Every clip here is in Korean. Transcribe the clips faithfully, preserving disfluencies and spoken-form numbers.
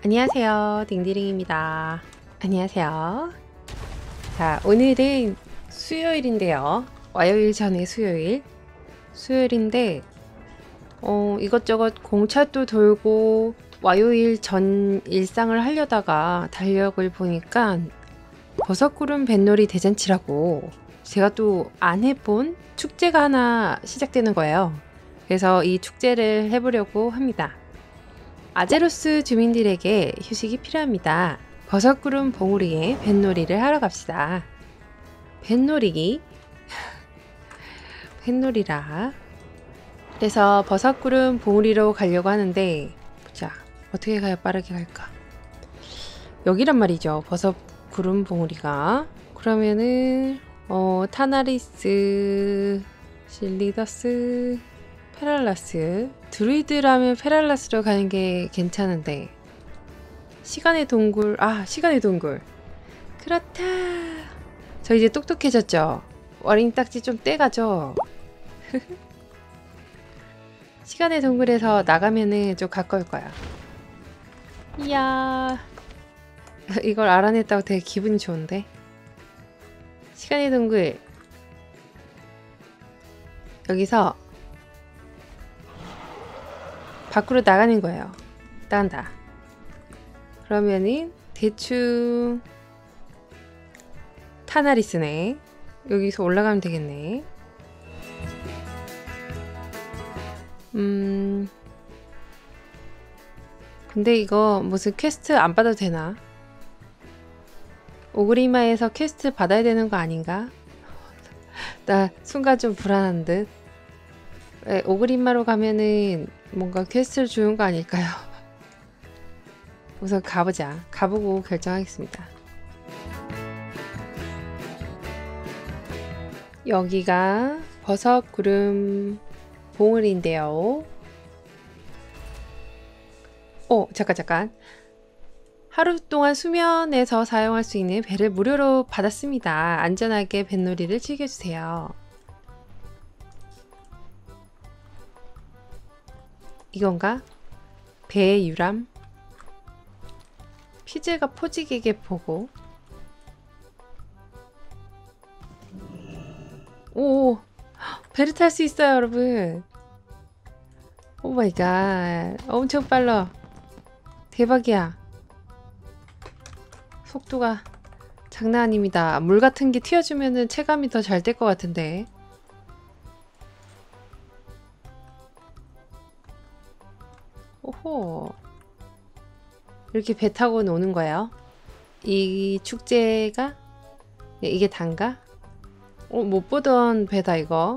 안녕하세요, 딩디링입니다. 안녕하세요. 자, 오늘은 수요일인데요. 와요일 전에 수요일. 수요일인데 어, 이것저것 공차도 돌고 와요일 전 일상을 하려다가 달력을 보니까 버섯구름 뱃놀이 대잔치라고 제가 또 안 해본 축제가 하나 시작되는 거예요. 그래서 이 축제를 해보려고 합니다. 아제로스 주민들에게 휴식이 필요합니다. 버섯구름 봉우리에 뱃놀이를 하러 갑시다. 뱃놀이기? 뱃놀이라. 그래서 버섯구름 봉우리로 가려고 하는데, 보자. 어떻게 가야 빠르게 갈까? 여기란 말이죠. 버섯구름 봉우리가. 그러면은 어, 타나리스, 실리더스, 페랄라스. 드루이드라면 페랄라스로 가는 게 괜찮은데. 시간의 동굴. 아, 시간의 동굴. 그렇다. 저 이제 똑똑해졌죠? 어린 딱지 좀 떼가죠? 시간의 동굴에서 나가면은 좀 가까울 거야. 이야. 이걸 알아냈다고 되게 기분이 좋은데? 시간의 동굴. 여기서 밖으로 나가는 거예요. 나간다. 그러면은 대충 타나리스네. 여기서 올라가면 되겠네. 음. 근데 이거 무슨 퀘스트 안 받아도 되나? 오그리마에서 퀘스트 받아야 되는 거 아닌가? 나 순간 좀 불안한 듯. 네, 오그리마로 가면은 뭔가 퀘스트를 주는 거 아닐까요? 우선 가보자. 가보고 결정하겠습니다. 여기가 버섯구름 봉우리인데요. 오, 잠깐 잠깐. 하루 동안 수면에서 사용할 수 있는 배를 무료로 받았습니다. 안전하게 뱃놀이를 즐겨주세요. 이건가? 배의 유람? 피즈가 포직에게 보고. 오, 배를 탈 수 있어요, 여러분. 오 마이 갓. 엄청 빨라. 대박이야. 속도가 장난 아닙니다. 물 같은 게 튀어주면은 체감이 더 잘 될 것 같은데. 오호. 이렇게 배 타고 노는 거예요. 이 축제가 이게 단가? 어, 못 보던 배다 이거.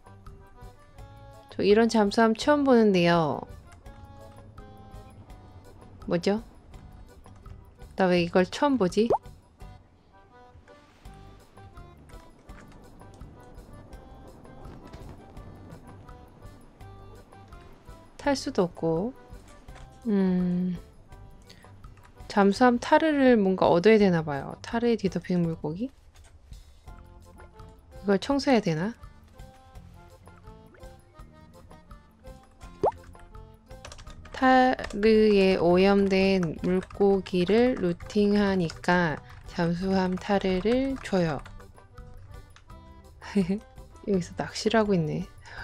저 이런 잠수함 처음 보는데요. 뭐죠? 나 왜 이걸 처음 보지? 탈 수도 없고. 음... 잠수함 타르를 뭔가 얻어야 되나봐요. 타르에 뒤덮인 물고기? 이걸 청소해야 되나? 타르에 오염된 물고기를 루팅하니까 잠수함 타르를 줘요. 여기서 낚시를 하고 있네.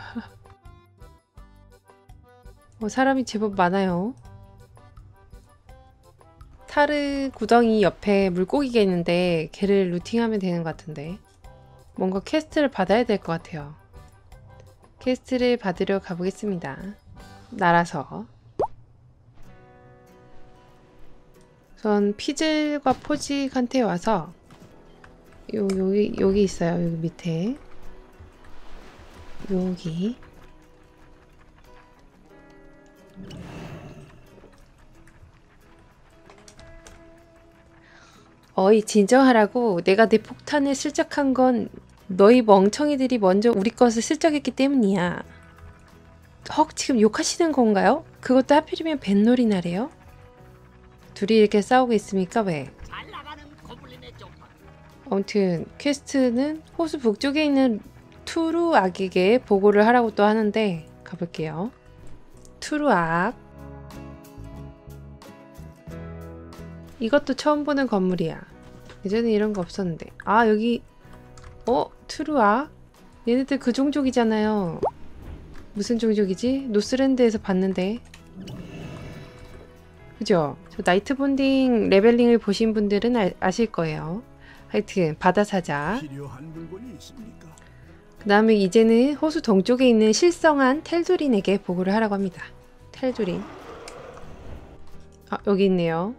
어, 사람이 제법 많아요. 타르 구덩이 옆에 물고기가 있는데 걔를 루팅하면 되는 것 같은데. 뭔가 퀘스트를 받아야 될 것 같아요. 퀘스트를 받으러 가보겠습니다. 날아서. 전 피즐과 포직한테 와서 요, 여기, 여기 있어요. 여기 밑에. 여기. 어이, 진정하라고. 내가 내 폭탄을 실적한 건 너희 멍청이들이 먼저 우리 것을 실적했기 때문이야. 헉, 지금 욕하시는 건가요? 그것도 하필이면 뱃놀이 날이에요? 둘이 이렇게 싸우고 있습니까? 왜? 아무튼 퀘스트는 호수 북쪽에 있는 투루 악에게 보고를 하라고 또 하는데 가볼게요. 투루 악. 이것도 처음 보는 건물이야. 예전에 이런 거 없었는데. 아 여기 어? 트루아? 얘네들 그 종족이잖아요. 무슨 종족이지? 노스랜드에서 봤는데. 그죠? 저 나이트 본딩 레벨링을 보신 분들은 아, 아실 거예요. 하여튼 바다사자. 그 다음에 이제는 호수 동쪽에 있는 실성한 텔두린에게 보고를 하라고 합니다. 텔두린. 아 여기 있네요.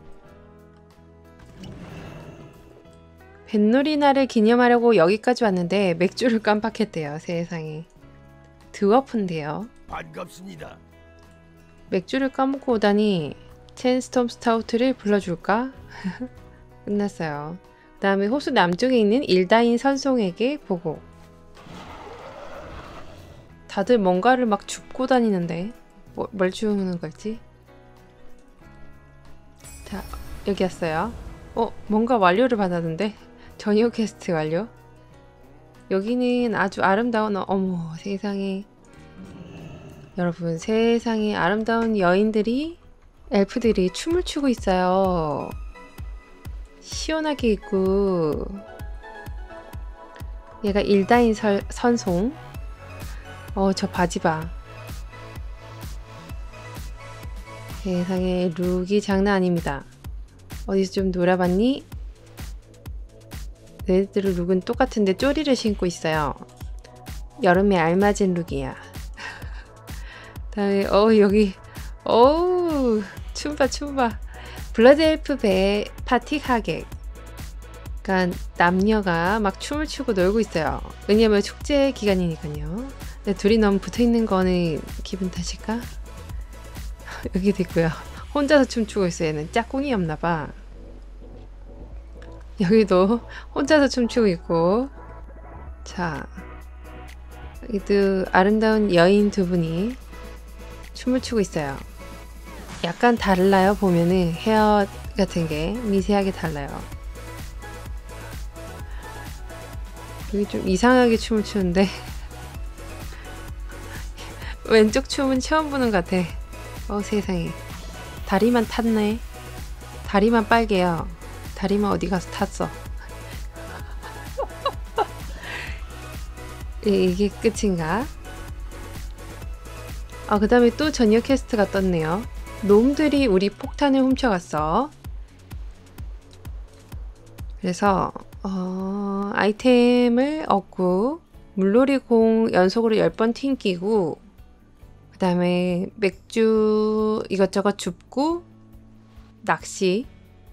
뱃놀이 날을 기념하려고 여기까지 왔는데 맥주를 깜빡했대요. 세상에. 드워프인데요. 반갑습니다. 맥주를 까먹고 오다니 첸스톰 스타우트를 불러줄까? 끝났어요. 그 다음에 호수 남쪽에 있는 일다인 선송에게 보고. 다들 뭔가를 막 줍고 다니는데 뭐, 뭘 주우는 걸지? 자 여기 왔어요. 어 뭔가 완료를 받았는데? 전용 퀘스트 완료? 여기는 아주 아름다운 어, 어머 세상에. 여러분 세상에 아름다운 여인들이 엘프들이 춤을 추고 있어요. 시원하게 입고. 얘가 일다인 설, 선송. 어 저 바지 봐. 세상에 룩이 장난 아닙니다. 어디서 좀 놀아봤니? 얘네들 룩은 똑같은데 쪼리를 신고 있어요. 여름에 알맞은 룩이야. 다음에 어 여기 어우 춤봐 춤봐. 블러드 엘프 배 파티 하객. 그러니까 남녀가 막 춤을 추고 놀고 있어요. 왜냐면 축제 기간이니까요. 근데 둘이 너무 붙어있는 거는 기분 탓일까? 여기도 있고요. 혼자서 춤추고 있어요. 얘는 짝꿍이 없나봐. 여기도 혼자서 춤추고 있고. 자 여기도 아름다운 여인 두 분이 춤을 추고 있어요. 약간 달라요. 보면은 헤어 같은 게 미세하게 달라요. 여기 좀 이상하게 춤을 추는데 왼쪽 춤은 처음 보는 것 같아. 어 세상에. 다리만 탔네. 다리만 빨개요. 다리만 어디 가서 탔어. 이게 끝인가? 아, 그 다음에 또 전역 퀘스트가 떴네요. 놈들이 우리 폭탄을 훔쳐갔어. 그래서 어, 아이템을 얻고 물놀이 공 연속으로 열 번 튕기고 그 다음에 맥주 이것저것 줍고 낚시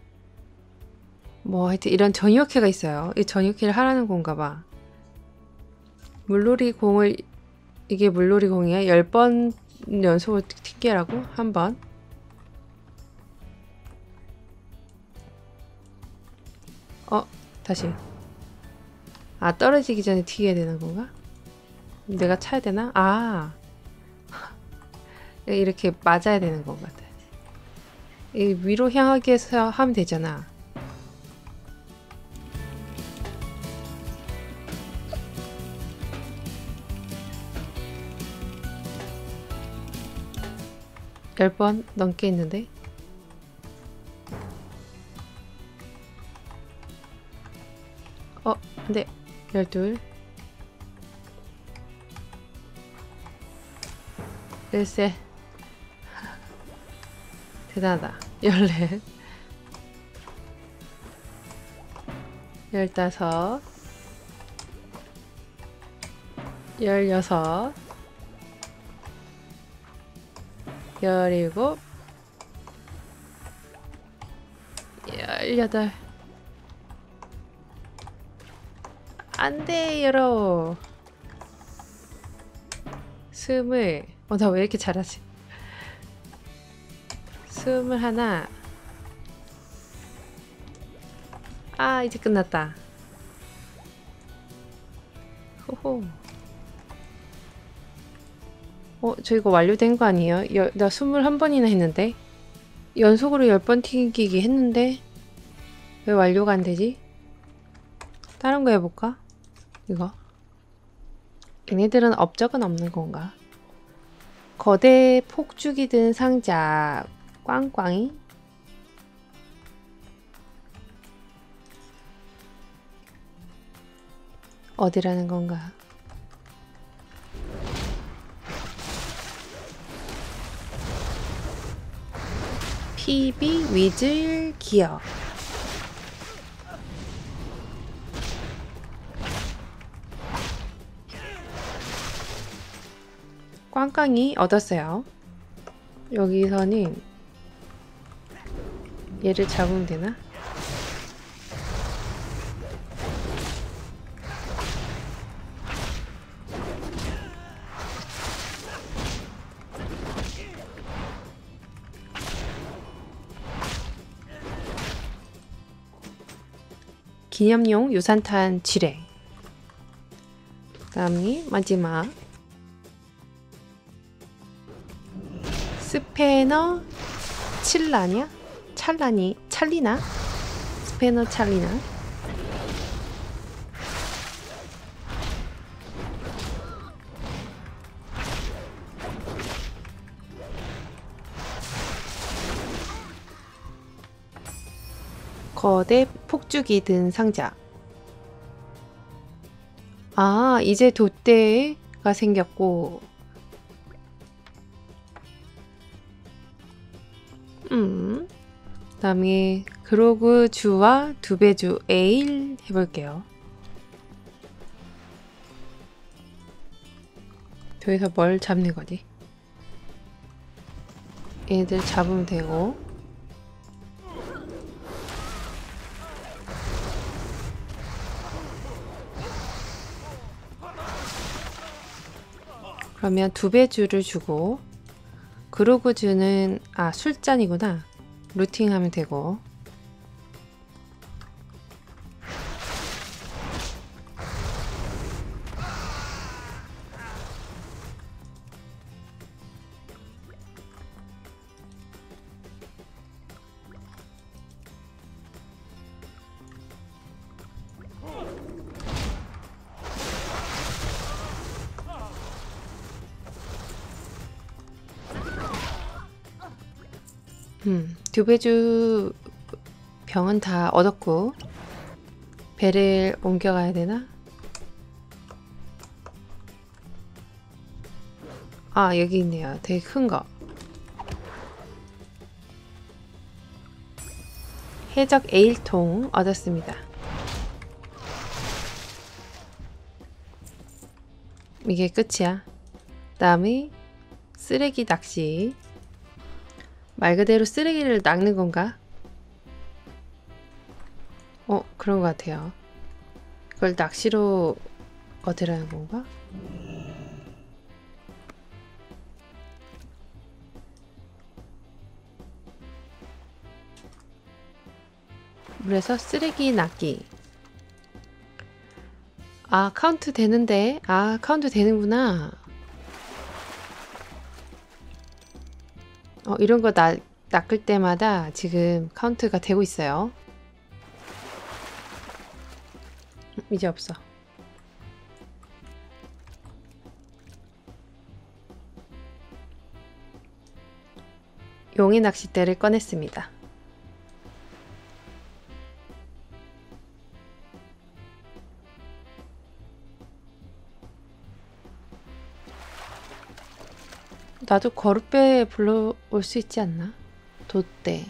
뭐 하여튼 이런 전역회가 있어요. 이 전역회를 하라는 건가 봐. 물놀이 공을 이게 물놀이 공이야? 열 번 연속으로 튕기라고? 한 번? 어? 다시. 아 떨어지기 전에 튀겨야 되는 건가? 내가 차야 되나? 아 이렇게 맞아야 되는 것 같아. 이 위로 향하게 해서 하면 되잖아. 열 번 넘게 했는데 어 근데 열둘 열셋 대단하다. 열넷 열다섯 열여섯 열일곱 열여덟 안돼 열어 스물 어 나 왜 이렇게 잘하지? 스물 하나 아 이제 끝났다. 호호 어, 저 이거 완료된 거 아니에요? 여, 나 스물한 번이나 했는데? 연속으로 열 번 튕기기 했는데? 왜 완료가 안 되지? 다른 거 해볼까? 이거. 얘네들은 업적은 없는 건가? 거대 폭죽이 든 상자 꽝꽝이? 어디라는 건가? 피비 위즐 기어. 꽝꽝이 얻었어요. 여기서는 얘를 잡으면 되나? 기념용 유산탄 지뢰. 그다음이 마지막 스패너 칠라냐? 찰라니? 찰리나? 스패너 찰리나? 거대 폭죽이 든 상자. 아, 이제 돛대가 생겼고, 음, 그 다음에 그로그 주와 두배주 에일 해볼게요. 저기서 뭘 잡는 거지? 얘들 잡으면 되고, 그러면 두배주를 주고, 그로그주는 아 술잔이구나. 루팅하면 되고, 음, 두배주 병은 다 얻었고, 배를 옮겨가야 되나? 아, 여기 있네요. 되게 큰 거. 해적 에일통 얻었습니다. 이게 끝이야. 다음에 쓰레기 낚시. 말 그대로 쓰레기를 낚는 건가? 어, 그런 것 같아요. 그걸 낚시로 얻으라는 건가? 물에서 쓰레기 낚기. 아, 카운트 되는데. 아, 카운트 되는구나. 어, 이런 거 낚, 낚을 때마다 지금 카운트가 되고 있어요. 이제 없어. 용의 낚싯대를 꺼냈습니다. 나도 거룻배 불러올 수 있지 않나? 돛대.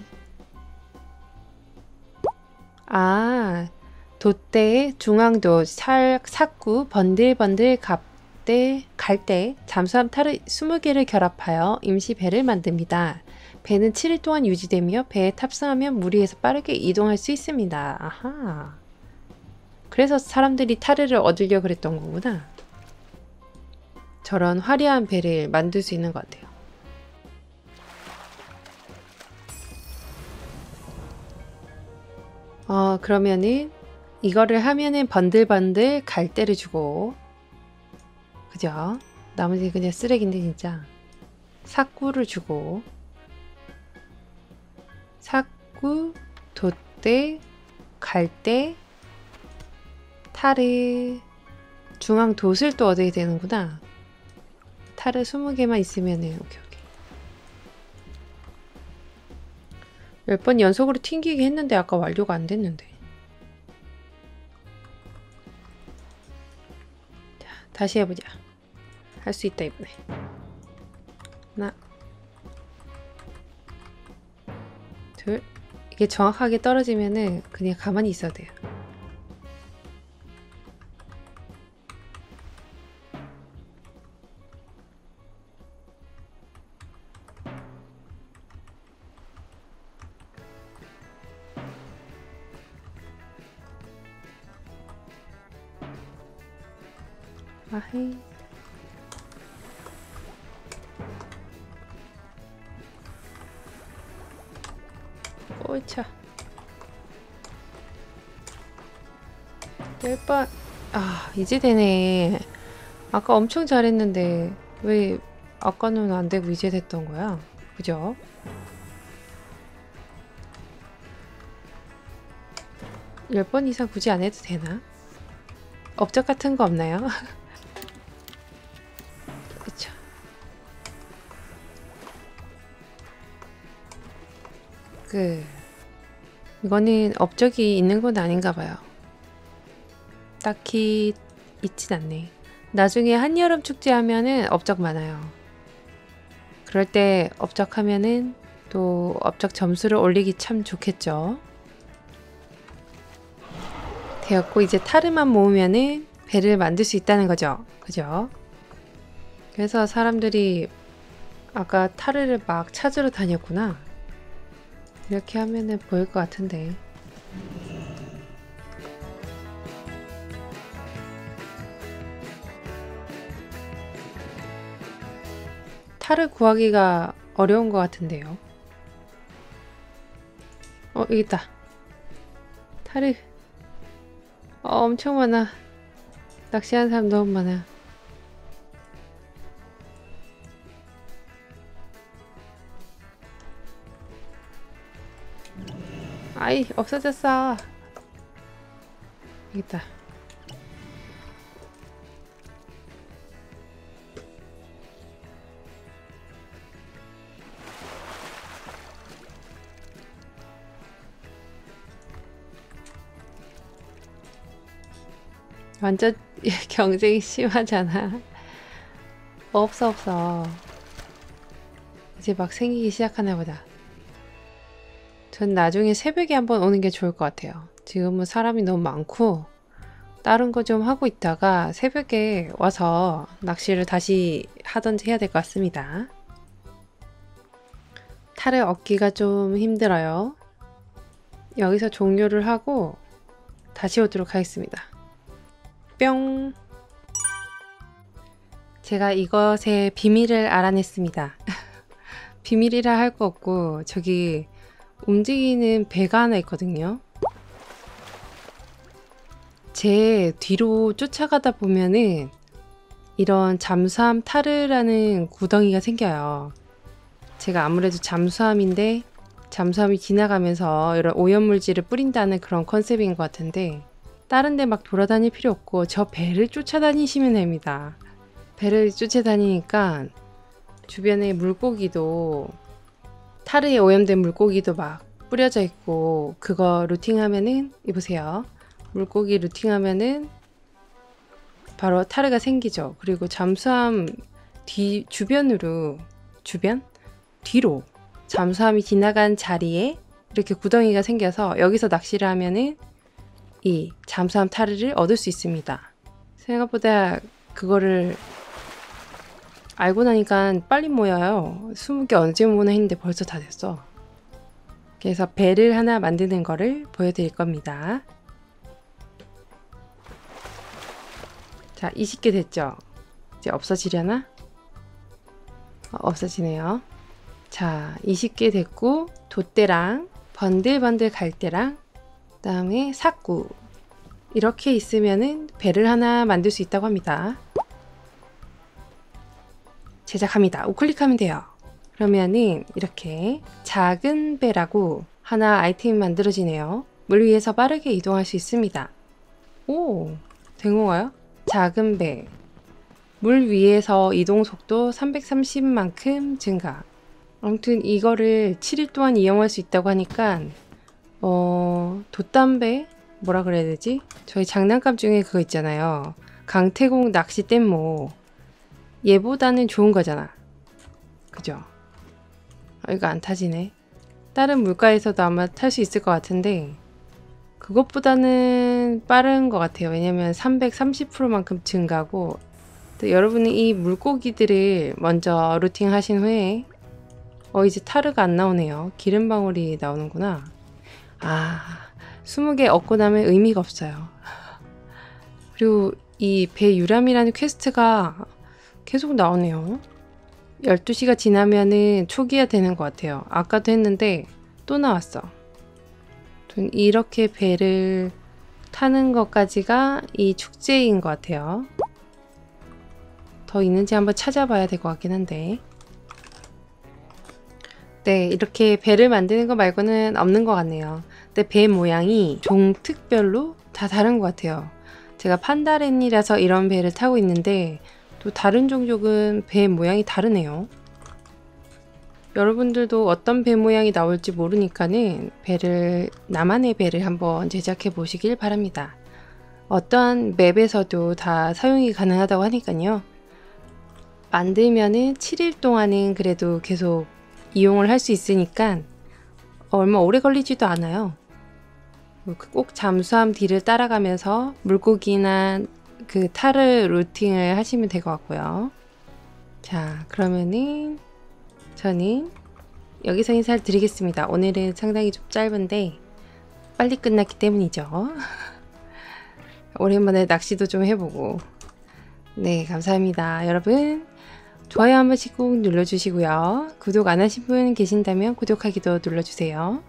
아, 돛대의 중앙도 살, 삭구, 번들번들 갑대, 갈대, 잠수함 타르 스무 개를 결합하여 임시 배를 만듭니다. 배는 칠 일 동안 유지되며 배에 탑승하면 물 위에서 빠르게 이동할 수 있습니다. 아하. 그래서 사람들이 타르를 얻으려고 그랬던 거구나. 저런 화려한 배를 만들 수 있는 것 같아요. 어, 그러면은 이거를 하면은 번들번들 갈대를 주고, 그죠? 나머지 그냥 쓰레기인데 진짜. 삭구를 주고, 삭구, 돛대, 갈대, 타르, 중앙 돛을 또 얻어야 되는구나. 타르 스무 개만 있으면은 오케이 오케이. 몇 번 연속으로 튕기게 했는데 아까 완료가 안 됐는데. 다시 해보자. 할 수 있다 이번에. 하나 둘. 이게 정확하게 떨어지면은 그냥 가만히 있어도 돼요. 아헤이. 오차. 열 번. 아, 이제 되네. 아까 엄청 잘했는데 왜 아까는 안 되고 이제 됐던 거야? 그죠? 열 번 이상 굳이 안 해도 되나? 업적 같은 거 없나요? 그쵸. 그 이거는 업적이 있는 건 아닌가 봐요. 딱히 있진 않네. 나중에 한여름 축제 하면은 업적 많아요. 그럴 때 업적 하면은 또 업적 점수를 올리기 참 좋겠죠. 되었고 이제 타르만 모으면은 배를 만들 수 있다는 거죠. 그죠? 그래서 사람들이 아까 타르를 막 찾으러 다녔구나. 이렇게 하면은 보일 것 같은데. 타르 구하기가 어려운 것 같은데요. 어, 여기 있다. 타르. 어, 엄청 많아. 낚시하는 사람 너무 많아. 아이, 없어졌어. 여기 있다. 완전 경쟁이 심하잖아. 없어 없어. 이제 막 생기기 시작하나 보다. 전 나중에 새벽에 한번 오는 게 좋을 것 같아요. 지금은 사람이 너무 많고 다른 거 좀 하고 있다가 새벽에 와서 낚시를 다시 하던지 해야 될 것 같습니다. 타르 얻기가 좀 힘들어요. 여기서 종료를 하고 다시 오도록 하겠습니다. 뿅! 제가 이것의 비밀을 알아냈습니다. 비밀이라 할 거 없고 저기 움직이는 배가 하나 있거든요. 제 뒤로 쫓아가다 보면은 이런 잠수함 타르라는 구덩이가 생겨요. 제가 아무래도 잠수함인데 잠수함이 지나가면서 이런 오염물질을 뿌린다는 그런 컨셉인 것 같은데 다른 데 막 돌아다닐 필요 없고 저 배를 쫓아다니시면 됩니다. 배를 쫓아다니니까 주변에 물고기도 타르에 오염된 물고기도 막 뿌려져 있고 그거 루팅하면은 이보세요. 물고기 루팅하면은 바로 타르가 생기죠. 그리고 잠수함 뒤 주변으로 주변? 뒤로 잠수함이 지나간 자리에 이렇게 구덩이가 생겨서 여기서 낚시를 하면은 이 잠수함 타르를 얻을 수 있습니다. 생각보다 그거를 알고 나니까 빨리 모여요. 스무 개 언제 모으나 했는데 벌써 다 됐어. 그래서 배를 하나 만드는 거를 보여드릴 겁니다. 자, 이십 개 됐죠? 이제 없어지려나? 어, 없어지네요. 자, 이십 개 됐고 돛대랑 번들번들 갈대랑 그 다음에 사꾸 이렇게 있으면은 배를 하나 만들 수 있다고 합니다. 제작합니다. 우클릭하면 돼요. 그러면은 이렇게 작은 배라고 하나 아이템이 만들어지네요. 물 위에서 빠르게 이동할 수 있습니다. 오, 된 건가요? 작은 배. 물 위에서 이동 속도 삼백삼십만큼 증가. 아무튼 이거를 칠 일 동안 이용할 수 있다고 하니까 어... 돛담배? 뭐라 그래야 되지? 저희 장난감 중에 그거 있잖아요. 강태공 낚싯대는 뭐 얘보다는 좋은 거잖아. 그죠? 아, 이거 안 타지네. 다른 물가에서도 아마 탈 수 있을 것 같은데 그것보다는 빠른 것 같아요. 왜냐면 삼백삼십 퍼센트만큼 증가고, 또 여러분이 이 물고기들을 먼저 루팅 하신 후에 어 이제 타르가 안 나오네요. 기름 방울이 나오는구나. 아, 스무 개 얻고 나면 의미가 없어요. 그리고 이 배 유람이라는 퀘스트가 계속 나오네요. 열두 시가 지나면은 초기화 되는 것 같아요. 아까도 했는데 또 나왔어. 이렇게 배를 타는 것까지가 이 축제인 것 같아요. 더 있는지 한번 찾아봐야 될 것 같긴 한데. 네, 이렇게 배를 만드는 거 말고는 없는 것 같네요. 근데 배 모양이 종특별로 다 다른 것 같아요. 제가 판다렌이라서 이런 배를 타고 있는데 또 다른 종족은 배 모양이 다르네요. 여러분들도 어떤 배 모양이 나올지 모르니까는 배를, 나만의 배를 한번 제작해 보시길 바랍니다. 어떠한 맵에서도 다 사용이 가능하다고 하니까요. 만들면은 칠 일 동안은 그래도 계속 이용을 할 수 있으니까 얼마 오래 걸리지도 않아요. 꼭 잠수함 뒤를 따라가면서 물고기나 그 타르 루팅을 하시면 될 것 같고요. 자, 그러면은 저는 여기서 인사를 드리겠습니다. 오늘은 상당히 좀 짧은데 빨리 끝났기 때문이죠. 오랜만에 낚시도 좀 해보고. 네, 감사합니다. 여러분 좋아요 한 번씩 꼭 눌러주시고요. 구독 안 하신 분 계신다면 구독하기도 눌러주세요.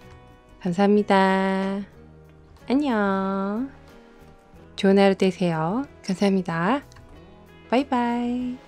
감사합니다. 안녕. 좋은 하루 되세요. 감사합니다. 바이바이.